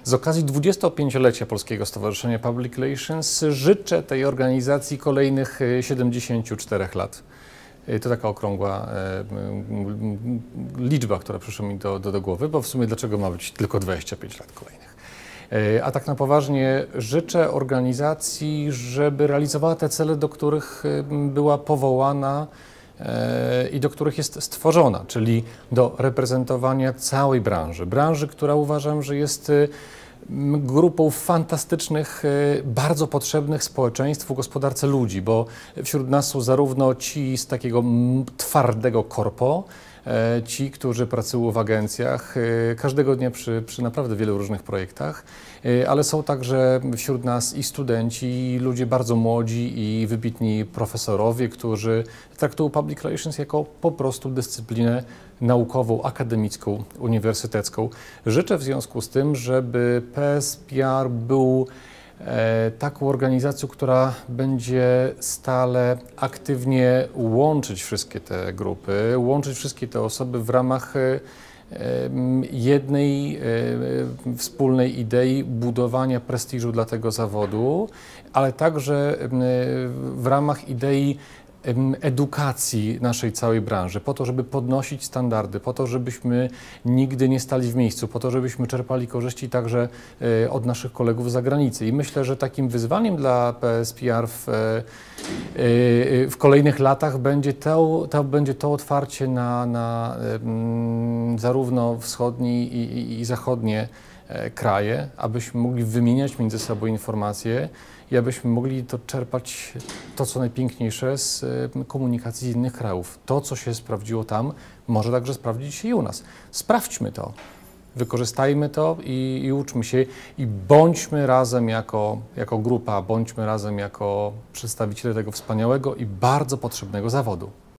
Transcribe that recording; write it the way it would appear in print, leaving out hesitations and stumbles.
Z okazji 25-lecia Polskiego Stowarzyszenia Public Relations życzę tej organizacji kolejnych 74 lat. To taka okrągła liczba, która przyszła mi do głowy, bo w sumie dlaczego ma być tylko 25 lat kolejnych? A tak na poważnie życzę organizacji, żeby realizowała te cele, do których była powołana i do których jest stworzona, czyli do reprezentowania całej branży, która uważam, że jest grupą fantastycznych, bardzo potrzebnych społeczeństwu, gospodarce ludzi, bo wśród nas są zarówno ci z takiego twardego korpo, ci, którzy pracują w agencjach każdego dnia przy naprawdę wielu różnych projektach, ale są także wśród nas i studenci, i ludzie bardzo młodzi i wybitni profesorowie, którzy traktują public relations jako po prostu dyscyplinę naukową, akademicką, uniwersytecką. Życzę w związku z tym, żeby PSPR był taką organizacją, która będzie stale aktywnie łączyć wszystkie te grupy, łączyć wszystkie te osoby w ramach jednej wspólnej idei budowania prestiżu dla tego zawodu, ale także w ramach idei edukacji naszej całej branży, po to, żeby podnosić standardy, po to, żebyśmy nigdy nie stali w miejscu, po to, żebyśmy czerpali korzyści także od naszych kolegów z zagranicy. I myślę, że takim wyzwaniem dla PSPR w kolejnych latach będzie to otwarcie na zarówno wschodnie i zachodnie kraje, abyśmy mogli wymieniać między sobą informacje i abyśmy mogli to czerpać to, co najpiękniejsze z komunikacji z innych krajów. To, co się sprawdziło tam, może także sprawdzić się i u nas. Sprawdźmy to, wykorzystajmy to i uczmy się i bądźmy razem jako grupa, bądźmy razem jako przedstawiciele tego wspaniałego i bardzo potrzebnego zawodu.